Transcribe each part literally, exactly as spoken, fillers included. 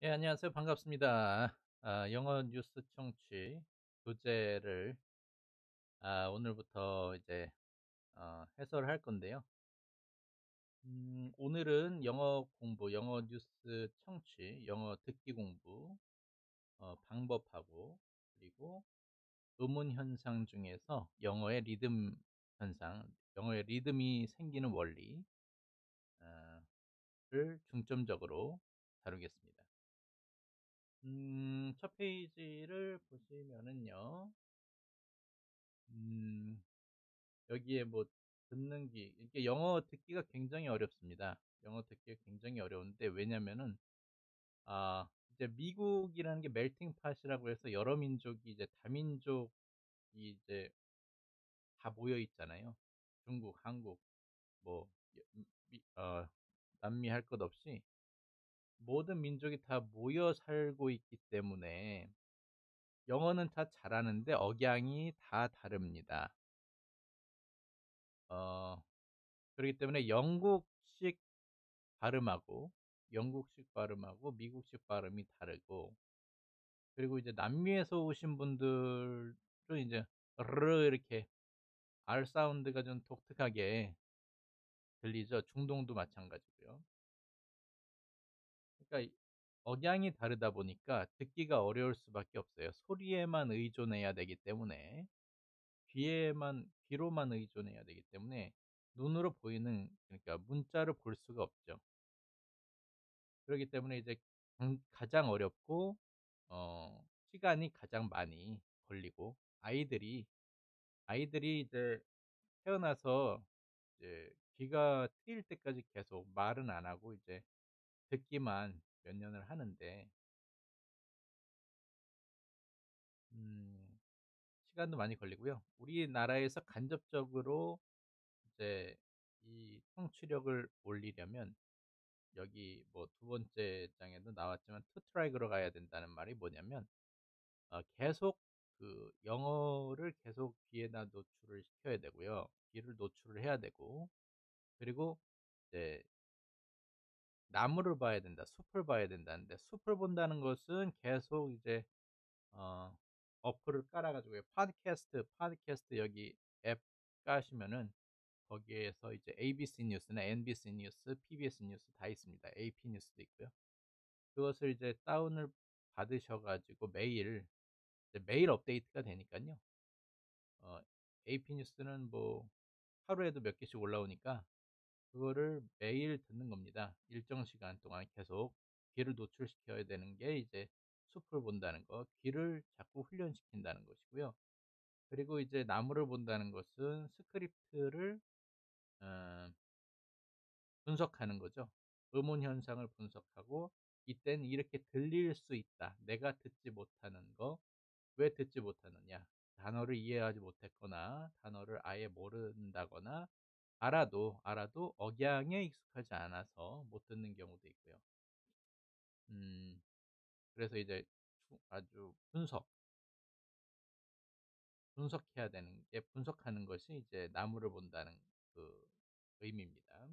예, 안녕하세요. 반갑습니다. 아, 영어 뉴스 청취 교재를 아, 오늘부터 이제 어, 해설을 할 건데요. 음, 오늘은 영어 공부, 영어 뉴스 청취, 영어 듣기 공부 어, 방법하고 그리고 의문 현상 중에서 영어의 리듬 현상, 영어의 리듬이 생기는 원리를 중점적으로 다루겠습니다. 음, 첫 페이지를 보시면은요. 음, 여기에 뭐 듣는 기 이게 영어 듣기가 굉장히 어렵습니다. 영어 듣기가 굉장히 어려운데 왜냐면은 아, 이제 미국이라는 게 멜팅 팟이라고 해서 여러 민족이 이제 다민족이 이제 다 모여 있잖아요. 중국, 한국, 뭐 여- 미, 어, 남미 할 것 없이 모든 민족이 다 모여 살고 있기 때문에 영어는 다 잘하는데 억양이 다 다릅니다. 어, 그렇기 때문에 영국식 발음하고 영국식 발음하고 미국식 발음이 다르고, 그리고 이제 남미에서 오신 분들은 이제 르 이렇게 R 사운드가 좀 독특하게 들리죠. 중동도 마찬가지고요. 그러니까 이 억양이 다르다 보니까 듣기가 어려울 수밖에 없어요. 소리에만 의존해야 되기 때문에 귀에만 귀로만 의존해야 되기 때문에 눈으로 보이는, 그러니까 문자를 볼 수가 없죠. 그렇기 때문에 이제 강- 가장 어렵고 어, 시간이 가장 많이 걸리고, 아이들이 아이들이 이제 태어나서 이제 귀가 트일 때까지 계속 말은 안 하고 이제 듣기만 몇 년을 하는데, 음, 시간도 많이 걸리고요. 우리나라에서 간접적으로 이제 이 청취력을 올리려면 여기 뭐 두 번째 장에도 나왔지만 투 트랙으로 가야 된다는 말이 뭐냐면, 어, 계속 그 영어를 계속 귀에다 노출을 시켜야 되고요. 귀를 노출을 해야 되고, 그리고 이제 나무를 봐야 된다, 숲을 봐야 된다는데, 숲을 본다는 것은 계속 이제 어, 어플을 깔아가지고 팟캐스트, 팟캐스트 여기 앱 까시면은 거기에서 이제 에이비씨 뉴스나 엔비씨 뉴스, 피비에스 뉴스 다 있습니다. 에이피 뉴스도 있고요. 그것을 이제 다운을 받으셔가지고 매일 이제 매일 업데이트가 되니까요. 어, 에이피 뉴스는 뭐 하루에도 몇 개씩 올라오니까 그거를 매일 듣는 겁니다. 일정 시간 동안 계속 귀를 노출시켜야 되는 게 이제 숲을 본다는 거, 귀를 자꾸 훈련시킨다는 것이고요. 그리고 이제 나무를 본다는 것은 스크립트를 어, 분석하는 거죠. 음운 현상을 분석하고, 이때는 이렇게 들릴 수 있다. 내가 듣지 못하는 거, 왜 듣지 못하느냐? 단어를 이해하지 못했거나 단어를 아예 모른다거나, 알아도 알아도 억양에 익숙하지 않아서 못 듣는 경우도 있고요. 음, 그래서 이제 아주 분석, 분석해야 되는 게, 분석하는 것이 이제 나무를 본다는 그 의미입니다.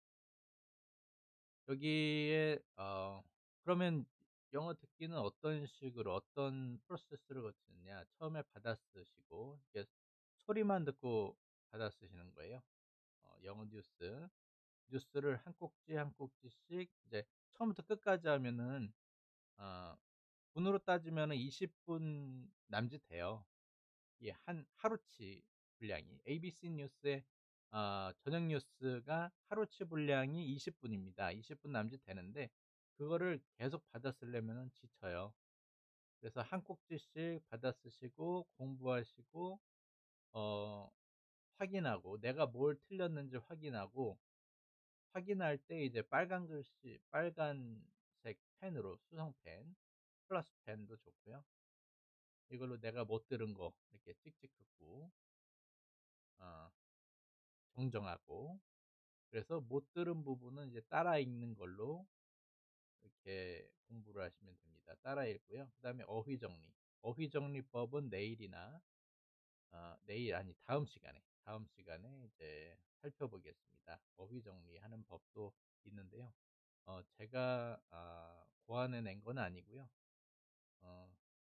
여기에 어, 그러면 영어 듣기는 어떤 식으로 어떤 프로세스를 거치느냐? 처음에 받아쓰시고 이게 소리만 듣고 받아쓰시는 거예요. 어, 영어 뉴스 뉴스를 한 꼭지 한 꼭지씩 이제 처음부터 끝까지 하면은 어, 분으로 따지면은 이십 분 남짓돼요. 이 한 하루치 분량이 에이비씨 뉴스의 어, 저녁 뉴스가 하루치 분량이 이십 분입니다. 이십 분 남짓 되는데 그거를 계속 받아 쓰려면 지쳐요. 그래서 한 꼭지씩 받아 쓰시고 공부하시고 어, 확인하고 내가 뭘 틀렸는지 확인하고, 확인할 때 이제 빨간 글씨, 빨간색 펜으로, 수성펜, 플러스 펜도 좋고요. 이걸로 내가 못 들은 거 이렇게 찍찍 긋고 어, 정정하고, 그래서 못 들은 부분은 이제 따라 읽는 걸로 이렇게 공부를 하시면 됩니다. 따라 읽고요. 그 다음에 어휘 정리. 어휘 정리법은 내일이나 어, 내일 아니 다음 시간에 다음 시간에 이제 살펴보겠습니다. 어휘 정리하는 법도 있는데요. 어, 제가 어, 고안해낸 건 아니고요. 어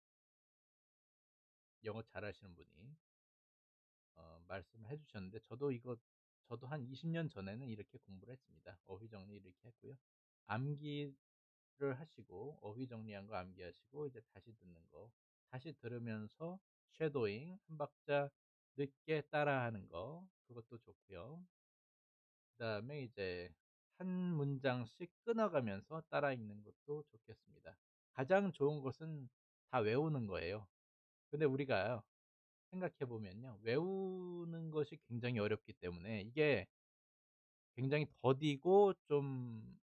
영어 잘하시는 분이 어 말씀을 해 주셨는데 저도 이거 저도 한 이십 년 전에는 이렇게 공부를 했습니다. 어휘 정리 이렇게 했고요. 암기를 하시고 어휘 정리한 거 암기하시고 이제 다시 듣는 거 다시 들으면서 쉐도잉 한 박자 늦게 따라하는 거 그것도 좋고요. 그다음에 이제 한 문장씩 끊어가면서 따라 읽는 것도 좋겠습니다. 가장 좋은 것은 다 외우는 거예요. 근데 우리가요 생각해 보면요. 외우는 것이 굉장히 어렵기 때문에 이게 굉장히 더디고 좀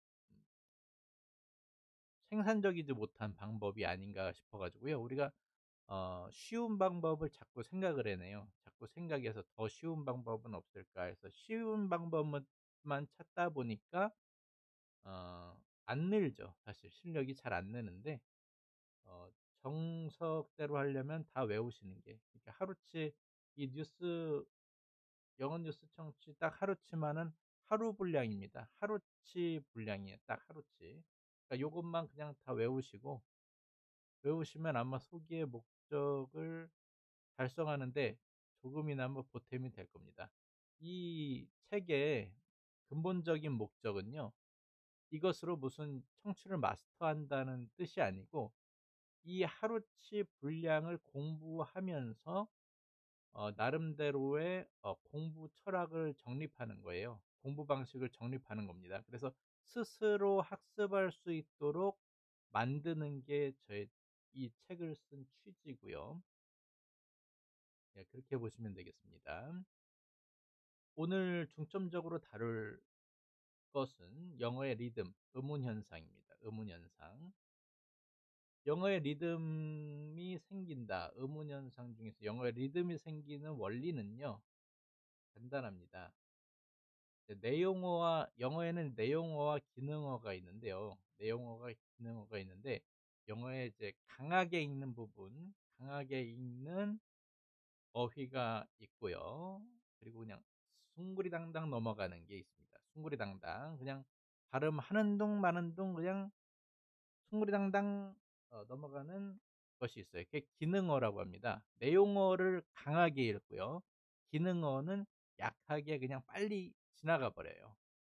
생산적이지 못한 방법이 아닌가 싶어 가지고요. 우리가 어 쉬운 방법을 자꾸 생각을 해내요. 자꾸 생각해서 '더 쉬운 방법은 없을까?' 해서 쉬운 방법만 만 찾다 보니까 어 안 늘죠. 사실 실력이 잘 안 느는데 어 정석대로 하려면 다 외우시는 게 그러니까 하루치 이 뉴스 영어 뉴스 청취 딱 하루치만은 하루 분량입니다. 하루치 분량이에요. 딱 하루치. 그러니까 요것만 그냥 다 외우시고 외우시면 아마 소기의 목적을 달성하는 데 조금이나마 보탬이 될 겁니다. 이 책의 근본적인 목적은요. 이것으로 무슨 청취를 마스터한다는 뜻이 아니고 이 하루치 분량을 공부하면서 어 나름대로의 어 공부 철학을 정립하는 거예요. 공부 방식을 정립하는 겁니다. 그래서 스스로 학습할 수 있도록 만드는 게 저의 이 책을 쓴 취지고요. 예 그렇게 보시면 되겠습니다. 오늘 중점적으로 다룰 것은 영어의 리듬, 음운 현상입니다. 음운 현상. 영어의 리듬이 생긴다. 음운 현상 중에서 영어의 리듬이 생기는 원리는요. 간단합니다. 이제 내용어와 영어에는 내용어와 기능어가 있는데요. 내용어가 기능어가 있는데 영어에 이제 강하게 읽는 부분, 강하게 읽는 어휘가 있고요. 그리고 그냥 숭구리당당 넘어가는 게 있습니다. 숭구리당당 그냥 발음하는 둥 마는 둥 그냥 숭구리당당 어 넘어가는 것이 있어요. 그게 기능어라고 합니다. 내용어를 강하게 읽고요. 기능어는 약하게 그냥 빨리 지나가 버려요.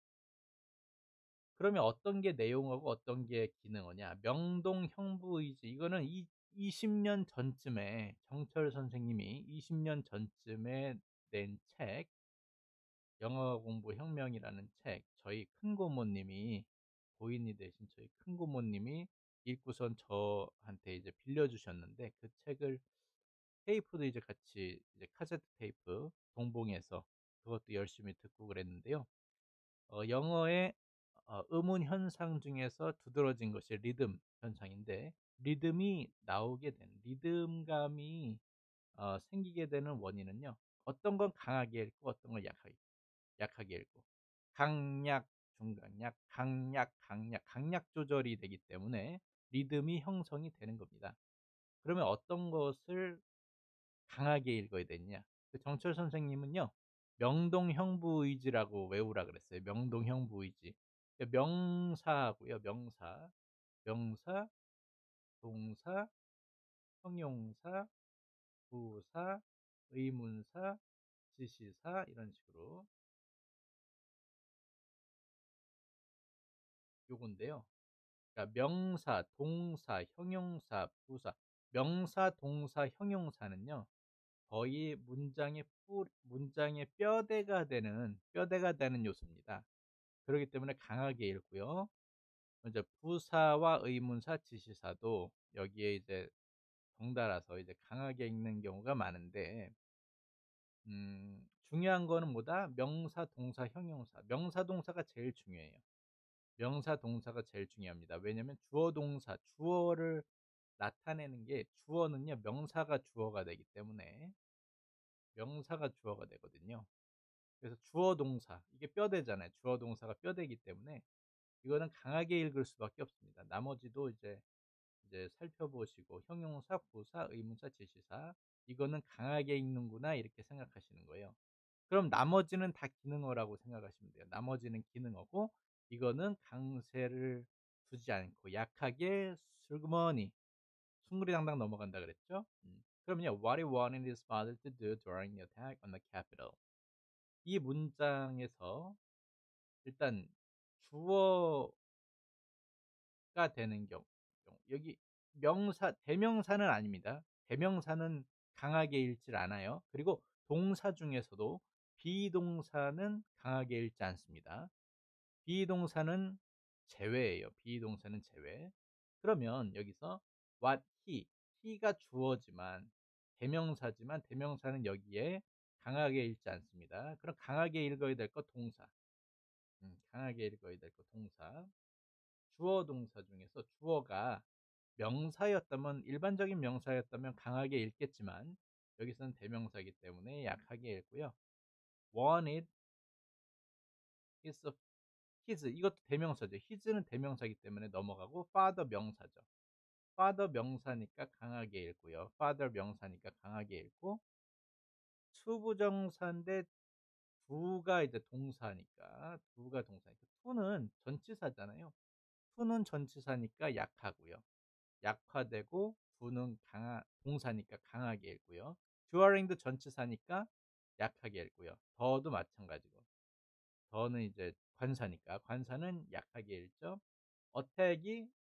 그러면 어떤 게 내용어고 어떤 게 기능어냐? 명동 형부의지 이거는 이 이십 년 전쯤에 정철 선생님이 이십 년 전쯤에 낸 책 영어 공부 혁명이라는 책 저희 큰 고모님이 고인이 되신 저희 큰 고모님이 읽고선 저한테 이제 빌려 주셨는데 그 책을 테이프도 이제 같이 이제 카세트 테이프 동봉해서 그것도 열심히 듣고 그랬는데요. 어 영어의 어 음운 현상 중에서 두드러진 것이 리듬 현상인데 리듬이 나오게 되는 리듬감이 어 생기게 되는 원인은요. 어떤 건 강하게 읽고 어떤 건 약하게 약하게 읽고 강약, 중강약, 강약, 강약, 강약 조절이 되기 때문에 리듬이 형성이 되는 겁니다. 그러면 어떤 것을 강하게 읽어야 되느냐? 그 정철 선생님은요. 명동형부의지라고 외우라 그랬어요. 명동형부의지. 그 명사고요. 명사, 명사, 동사, 형용사, 부사, 의문사, 지시사 이런 식으로 요건데요. 그러니까 명사, 동사, 형용사, 부사. 명사, 동사, 형용사는요. 거의 문장의 뿌 문장의 뼈대가 되는 뼈대가 되는 요소입니다. 그렇기 때문에 강하게 읽고요. 이제 부사와 의문사, 지시사도 여기에 이제 덩달아서 이제 강하게 읽는 경우가 많은데 음 중요한 거는 뭐다? 명사, 동사, 형용사. 명사, 동사가 제일 중요해요. 명사, 동사가 제일 중요합니다. 왜냐면 주어, 동사, 주어를 나타내는 게 주어는요. 명사가 주어가 되기 때문에 명사가 주어가 되거든요. 그래서 주어, 동사 이게 뼈대잖아요. 주어, 동사가 뼈대이기 때문에 이거는 강하게 읽을 수밖에 없습니다. 나머지도 이제 이제 살펴보시고 형용사, 부사, 의문사, 지시사 이거는 강하게 읽는구나 이렇게 생각하시는 거예요. 그럼 나머지는 다 기능어라고 생각하시면 돼요. 나머지는 기능어고 이거는 강세를 두지 않고 약하게 슬그머니 숭구리당당 넘어간다 그랬죠? 음. 그러면요, what he wanted his father to do during the attack on the Capitol. 이 문장에서 일단 주어가 되는 경우, 여기 명사, 대명사는 아닙니다. 대명사는 강하게 읽질 않아요. 그리고 동사 중에서도 비동사는 강하게 읽지 않습니다. 비동사는 제외예요. 비동사는 제외. 그러면 여기서 what he, he가 주어지만 대명사지만 대명사는 여기에 강하게 읽지 않습니다. 그럼 강하게 읽어야 될 거 동사. 음, 강하게 읽어야 될 거 동사. 주어 동사 중에서 주어가 명사였다면, 일반적인 명사였다면 강하게 읽겠지만 여기서는 대명사이기 때문에 약하게 읽고요. wanted his, his 이것도 대명사죠. his는 대명사이기 때문에 넘어가고 father 명사죠. father 명사니까 강하게 읽고요. father 명사니까 강하게 읽고 투부정사인데 do가 이제 동사니까 do가 동사니까 to는 전치사잖아요. to는 전치사니까 약하고요. 약화되고 do는 강하, 동사니까 강하게 읽고요. during도 전치사니까 약하게 읽고요. 더도 마찬가지고. 더는 이제 관사니까 관사는 약하게 읽죠. attack이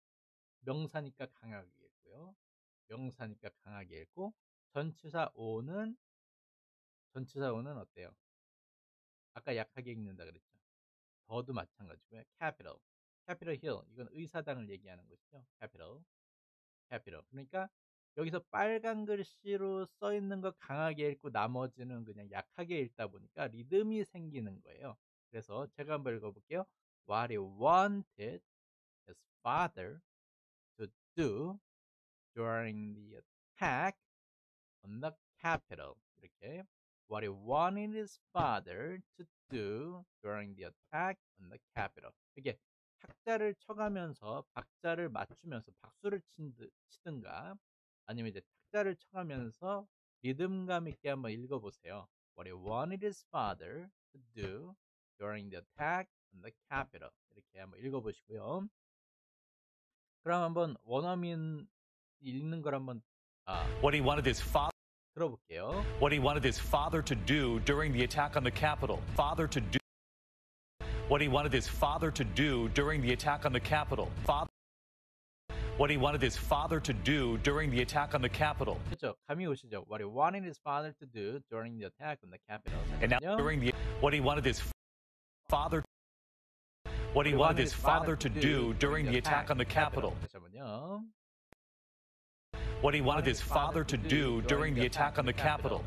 명사니까 강하게 읽고요. 명사니까 강하게 읽고 전치사 o는 전치사 o는 어때요? 아까 약하게 읽는다 그랬죠. 더도 마찬가지고요. capital, capitol hill 이건 의사당을 얘기하는 것이죠. capital, capital. 그러니까 여기서 빨간 글씨로 써 있는 거 강하게 읽고 나머지는 그냥 약하게 읽다 보니까 리듬이 생기는 거예요. 그래서 제가 한번 읽어볼게요. What he wanted his father to do during the attack on the Capitol. 이렇게 What he wanted his father to do during the attack on the Capitol. 이게 박자를 쳐가면서 박자를 맞추면서 박수를 친드, 치든가 아니면 이제 박자를 쳐가면서 리듬감 있게 한번 읽어보세요. What he wanted his father to do during the attack on the Capitol. 이렇게 한번 읽어보시고요. 그럼 한번 원어민 읽는 걸 한번 아, What he wanted his father 들어볼게요. what he wanted his father to do during the attack on the Capitol. Father to do what he wanted his father to do during the attack on the Capitol. Father what he wanted his father to do during the attack on the Capitol. 그렇죠. 감이 오시죠? What he wanted his father to do during the attack on the Capitol. And now 잠깐만요. during the what he wanted his father what he wanted his father to do during the attack on the Capitol. 다시 한번요. What he wanted his father to do during the attack on the Capitol.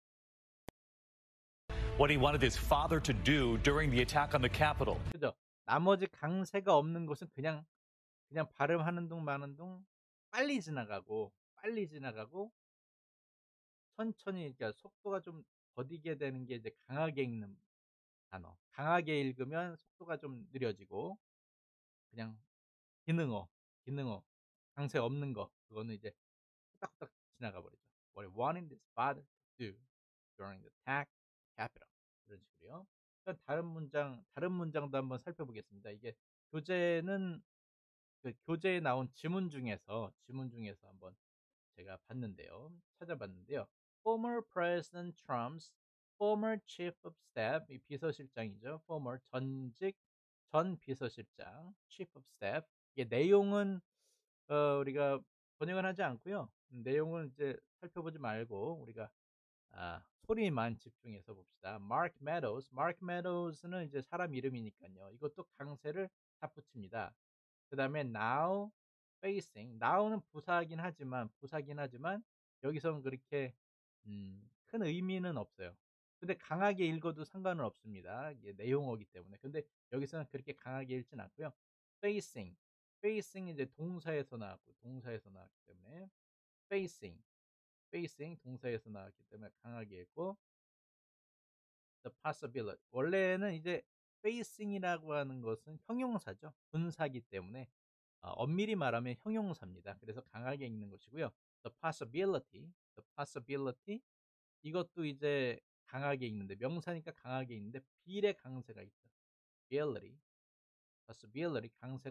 What he wanted his father to do during the attack on the Capitol. 그죠? 나머지 강세가 없는 곳은 그냥 그냥 발음하는 둥 마는 둥 빨리 지나가고 빨리 지나가고 천천히 그러니까 속도가 좀 더디게 되는 게 이제 강하게 읽는 단어. 강하게 읽으면 속도가 좀 느려지고 그냥 기능어, 기능어, 강세 없는 거 그거는 이제 후딱후딱 지나가 버리죠. What he wanted his father to do during the attack capital 이런 식으로요. 그럼 다른 문장 다른 문장도 한번 살펴보겠습니다. 이게 교재는 그 교재에 나온 지문 중에서 지문 중에서 한번 제가 봤는데요. 찾아봤는데요. Former President Trump's former chief of staff 이 비서실장이죠. former 전직 전 비서실장 chief of staff 이게 내용은 어, 우리가 번역은 하지 않고요. 내용은 이제 살펴보지 말고 우리가 아, 소리만 집중해서 봅시다. Mark Meadows, Mark Meadows는 이제 사람 이름이니까요. 이것도 강세를 다 붙입니다. 그 다음에 now facing, now는 부사긴 하지만 부사긴 하지만 여기서는 그렇게 음, 큰 의미는 없어요. 근데 강하게 읽어도 상관은 없습니다. 이게 내용어기 때문에. 근데 여기서는 그렇게 강하게 읽진 않고요. facing, facing 이제 동사에서 나왔고 동사에서 나왔기 때문에 facing, facing 동사에서 나왔기 때문에 강하게 읽고 the possibility 원래는 이제 facing이라고 하는 것은 형용사죠. 분사기 때문에 어, 엄밀히 말하면 형용사입니다. 그래서 강하게 읽는 것이고요. The possibility, the possibility 이것도 이제 강하게 읽는데 명사니까 강하게 읽는데 비례 강세가 있죠. ability, possibility 강세가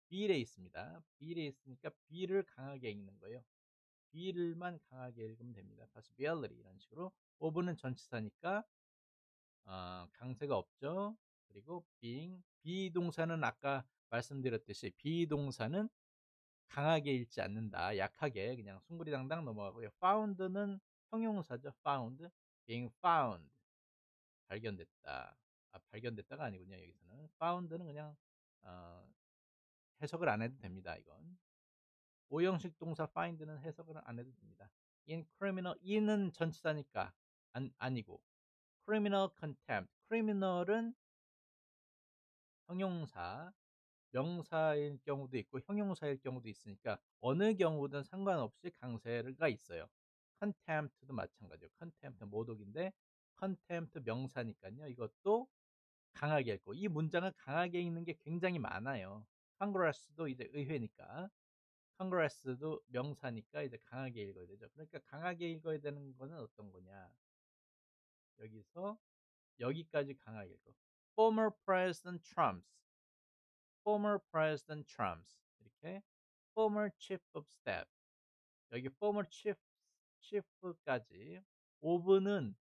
be일에 있습니다. be일에 있으니까 be를 강하게 읽는 거예요. be를만 강하게 읽으면 됩니다. possibility 이런 식으로. of는 전치사니까 어, 강세가 없죠. 그리고 being, 비동사는 아까 말씀드렸듯이 비동사는 강하게 읽지 않는다. 약하게 그냥 숭구리당당 넘어가고요. found는 형용사죠. found, being found, 발견됐다. 아, 발견됐다가 아니군요. 여기서는 found는 그냥 어, 해석을 안 해도 됩니다. 이건 오형식 동사 find는 해석을 안 해도 됩니다. in criminal, in은 전치사니까 안, 아니고 criminal contempt, criminal은 형용사, 명사일 경우도 있고 형용사일 경우도 있으니까 어느 경우든 상관없이 강세가 있어요. contempt도 마찬가지요. contempt 모독인데 contempt 명사니까요. 이것도 강하게 읽고 이 문장을 강하게 읽는 게 굉장히 많아요. congress도 이제 의회니까 congress도 명사니까 이제 강하게 읽어야 되죠. 그러니까 강하게 읽어야 되는 거는 어떤 거냐? 여기서 여기까지 강하게 읽어. former president Trump's former president Trump's 이렇게 former chief of staff 여기 former chief chief까지 of는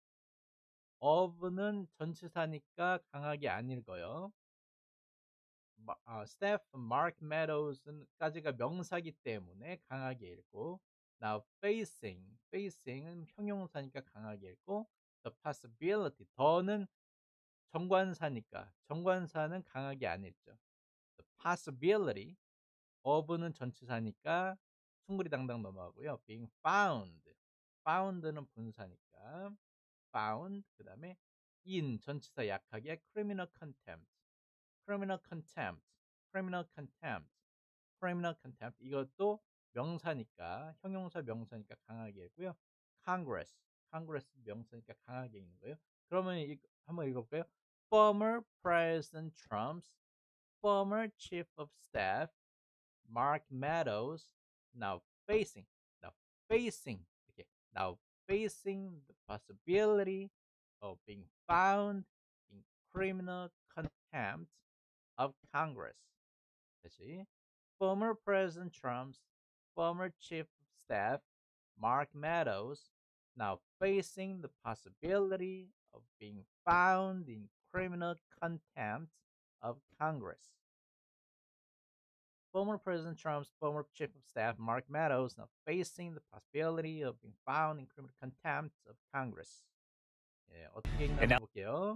of는 전치사니까 강하게 안 읽어요. 마, 아, staff Mark Meadows까지가 명사기 때문에 강하게 읽고 now facing facing은 형용사니까 강하게 읽고 the possibility 더는 정관사니까 정관사는 강하게 안 읽죠. the possibility of는 전치사니까 숭구리당당 넘어가고요. being found, found는 분사니까 found 그 다음에 in 전치사 약하게 criminal contempt, criminal contempt, criminal contempt, criminal contempt 이것도 명사니까 형용사 명사니까 강하게 읽고요. Congress, Congress 명사니까 강하게 읽는 거예요. 그러면 이, 한번 읽어볼까요? Former President Trump's former Chief of Staff Mark Meadows now facing now facing 이렇게 now facing the possibility of being found in criminal contempt of Congress. 다시 former President Trump's former Chief of Staff Mark Meadows now facing the possibility of being found in criminal contempt of Congress. Former President Trump's former Chief of Staff Mark Meadows now facing the possibility of being found in criminal contempt of Congress. 예, 어떻게 읽나 And now, 볼게요.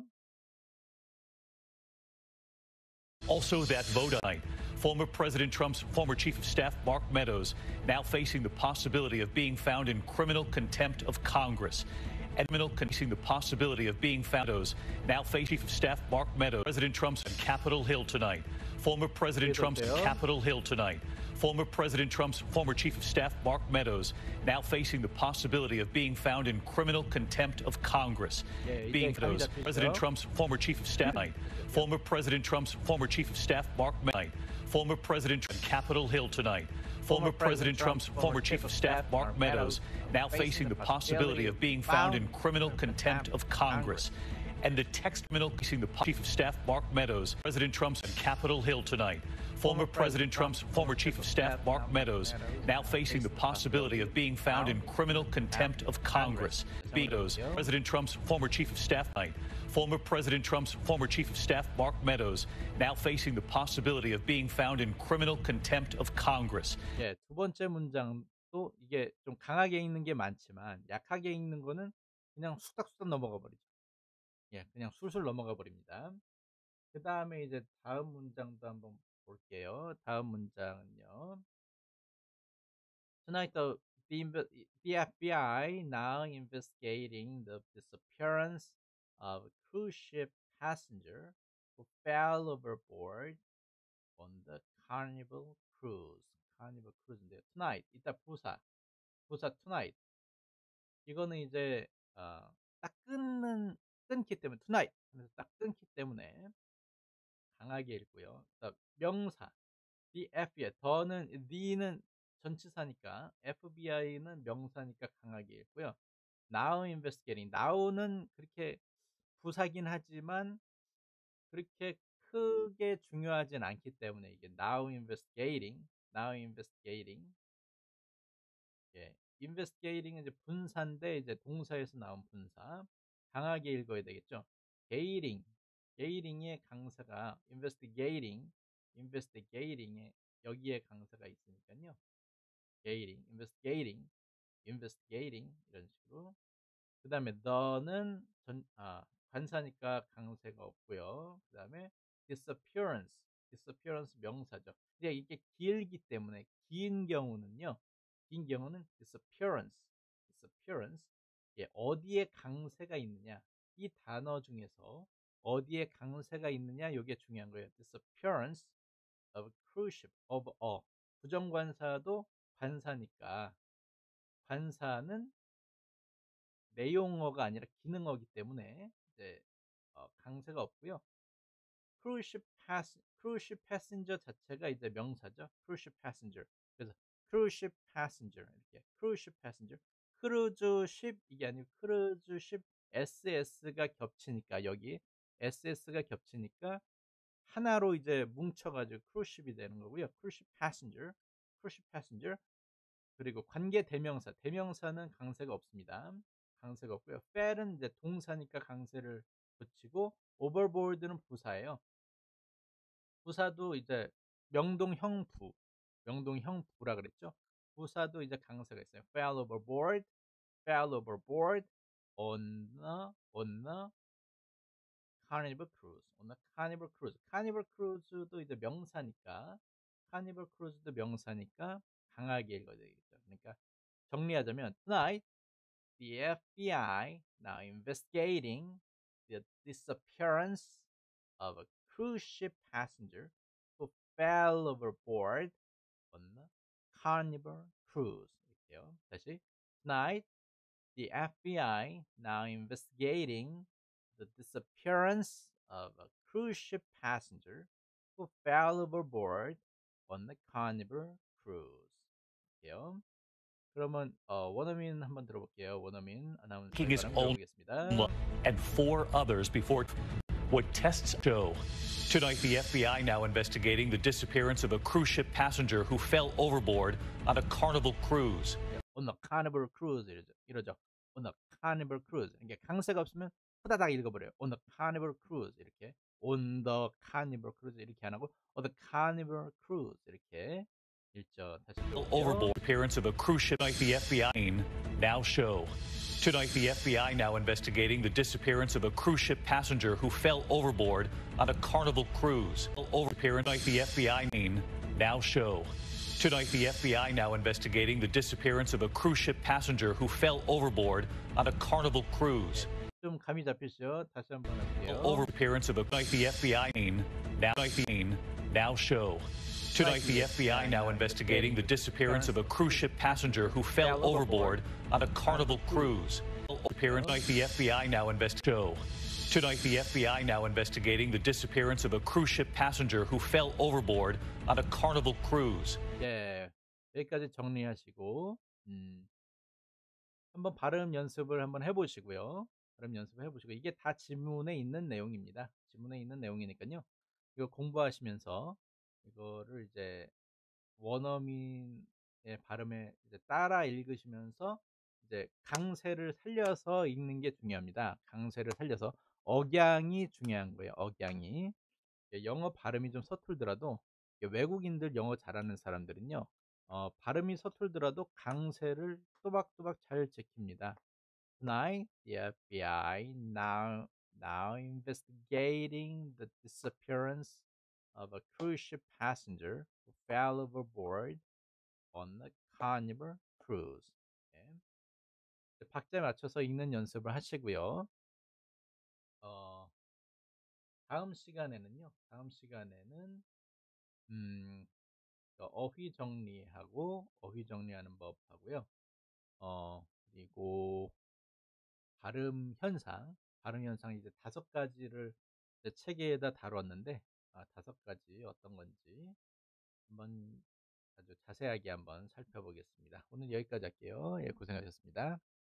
also that vote tonight, former President Trump's former Chief of Staff Mark Meadows now facing the possibility of being found in criminal contempt of Congress. And criminal facing the possibility of being found now facing Chief of Staff Mark Meadows, President Trump's on Capitol Hill tonight. Former President Trump's on Capitol Hill tonight. Former President Trump's former Chief of Staff Mark Meadows now facing the possibility of being found in criminal contempt of Congress. 예, being 이제 those 감이 President 잡히죠. Trump's former Chief of Staff tonight. Former President Trump's former Chief of Staff Mark Meadows. Former President Trump on Capitol Hill tonight. Former President Trump's former Chief of Staff Mark Meadows now facing the possibility of being found in criminal contempt of Congress. And the text criminal facing the Chief of Staff Mark Meadows, President Trump's on Capitol Hill tonight. Former President Trump's former Chief of Staff Mark Meadows now facing the possibility of being found in criminal contempt of Congress. Meadows, President Trump's former Chief of Staff tonight. Former President Trump's former Chief of Staff Mark Meadows now facing the possibility of being found in criminal contempt of Congress. 예, 두 번째 문장도 이게 좀 강하게 읽는 게 많지만 약하게 읽는 거는 그냥 수닥수닥 넘어가 버리죠. 예, 그냥 술술 넘어가 버립니다. 그 다음에 이제 다음 문장도 한번 볼게요. 다음 문장은요. Tonight the, the, inve- the F B I now investigating the disappearance of a cruise ship passenger who fell overboard on the Carnival Cruise. Carnival Cruise인데요. Tonight 이따 부사 부사 tonight 이거는 이제 어, 딱 끊는 끊기 때문에 tonight 하면서 딱 끊기 때문에 강하게 읽고요. 그다음 명사 the F비아이 더는 the는 전치사니까 에프비아이는 명사니까 강하게 읽고요. Now investigating now는 그렇게 부사긴 하지만 그렇게 크게 중요하진 않기 때문에 이게 now investigating, now investigating. 예. investigating은 이제 분사인데 이제 동사에서 나온 분사. 강하게 읽어야 되겠죠. gating, gating의 강사가 investigating, investigating에 여기에 강사가 있으니까요. gating, investigating, investigating 이런 식으로. 그다음에 the는 전 아 관사니까 강세가 없고요. 그다음에 disappearance, disappearance 명사죠. 근데 이게 길기 때문에 긴 경우는요. 긴 경우는 disappearance, disappearance. 예, 어디에 강세가 있느냐. 이 단어 중에서 어디에 강세가 있느냐 요게 중요한 거예요. disappearance of cruise ship of a 부정관사도 관사니까 관사는 내용어가 아니라 기능어기 때문에 이제 어 강세가 없고요. cruise pass cruise passenger 자체가 이제 명사죠. cruise passenger. 그래서 cruise passenger 이렇게 cruise passenger. 크루즈십 이게 아니고 크루즈십 에스에스가 겹치니까 여기 에스에스가 겹치니까 하나로 이제 뭉쳐 가지고 크루즈십이 되는 거고요. cruise passenger, cruise passenger. 그리고 관계 대명사, 대명사는 강세가 없습니다. 강세가 없고요. fell은 이제 동사니까 강세를 붙이고 overboard는 부사예요. 부사도 이제 명동형부, 명동형부라 그랬죠. 부사도 이제 강세가 있어요. fell overboard, fell overboard on the on the carnival cruise, on the carnival cruise. carnival cruise도 이제 명사니까 carnival cruise도 명사니까 강하게 읽어야 되겠죠. 그러니까 정리하자면 tonight the 에프비아이 now investigating the disappearance of a cruise ship passenger who fell overboard on the Carnival cruise. 이렇게요. 다시 tonight the 에프비아이 now investigating the disappearance of a cruise ship passenger who fell overboard on the Carnival cruise. 이렇게요. 그러면 어, 원어민 한번 들어볼게요. 원어민 Taking 아나운서의 his 발음 own 들어보겠습니다. and four others before what tests show. Tonight, the F B I now investigating the disappearance of a cruise ship passenger who fell overboard on a Carnival cruise. On the Carnival cruise 이러죠. 이러죠. On the Carnival cruise. 이게 강세가 없으면 후다닥 읽어버려요. On the Carnival cruise 이렇게. On the Carnival cruise 이렇게 안 하고 On the Carnival cruise 이렇게 읽죠. 다시 들어볼게요. Overboard appearance of a cruise ship. Tonight, the F B I now show. Tonight, the F B I now investigating the disappearance of a cruise ship passenger who fell overboard on a Carnival cruise. Over appearance. Tonight, the F B I now show. Tonight, the F B I now investigating the disappearance of a cruise ship passenger who fell overboard on a Carnival cruise. 좀 감이 잡히시죠? 다시 한번 할게요. Over appearance of a tonight, the F B I now now show. Tonight, the F B I now investigating the disappearance of a cruise ship passenger who fell overboard on a Carnival cruise. Tonight, the F B I now invest show. Tonight, the F B I now investigating the disappearance of a cruise ship passenger who fell overboard on a Carnival cruise. 예, 여기까지 정리하시고 음, 한번 발음 연습을 한번 해보시고요. 발음 연습을 해보시고 이게 다 지문에 있는 내용입니다. 지문에 있는 내용이니까요. 이거 공부하시면서 이거를 이제 원어민의 발음에 이제 따라 읽으시면서 이제 강세를 살려서 읽는 게 중요합니다. 강세를 살려서 억양이 중요한 거예요. 억양이. 예, 영어 발음이 좀 서툴더라도 외국인들 영어 잘하는 사람들은요. 어, 발음이 서툴더라도 강세를 또박또박 잘 지킵니다. Tonight, the 에프비아이 now now investigating the disappearance of a cruise ship passenger who fell overboard on the Carnival cruise. 네. 박자에 맞춰서 읽는 연습을 하시고요. 어, 다음 시간에는요. 다음 시간에는 음, 어휘 정리하고 어휘 정리하는 법 하고요. 어, 그리고 발음 현상, 발음 현상 이제 다섯 가지를 이제 책에다 다뤘는데 아, 다섯 가지 어떤 건지 한번 아주 자세하게 한번 살펴보겠습니다. 오늘 여기까지 할게요. 예, 고생하셨습니다.